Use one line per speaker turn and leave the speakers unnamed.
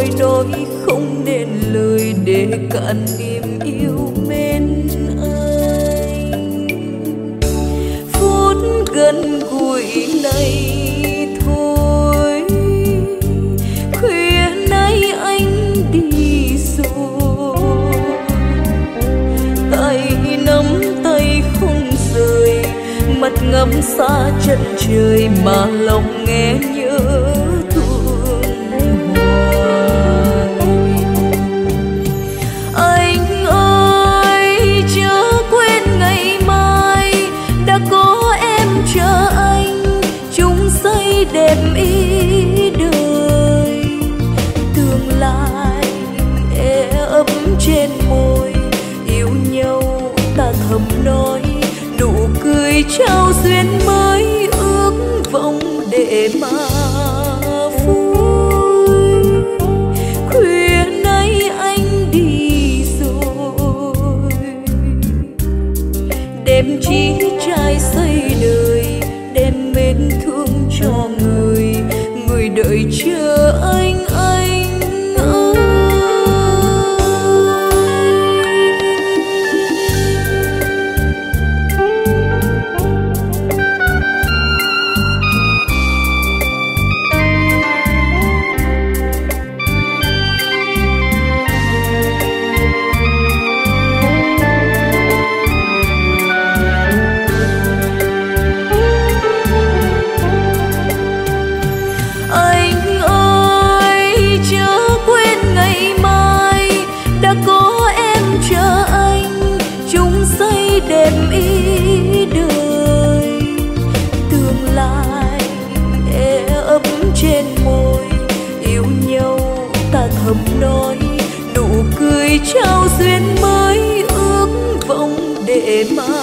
tôi nói không nên lời để cạn niềm yêu mến anh. Phút gần gũi này thôi, khuya nay anh đi rồi, tay nắm tay không rời, mắt ngắm xa chân trời mà lòng nghe nhớ thương hoài. Anh ơi chớ quên ngày mai, đã có em chờ anh chung xây đẹp ý đời. Tương lai e ấm trên môi, yêu nhau ta thầm nói, nụ cười trao duyên mới ước vọng để mà vui. Khuya nay anh đi rồi, đem chí trai xây đời, đem mến thương cho người, người đợi chờ anh ơi. Đẹp ý đời, tương lai e ấm trên môi, yêu nhau ta thầm nói, nụ cười trao duyên mới ước vọng để mà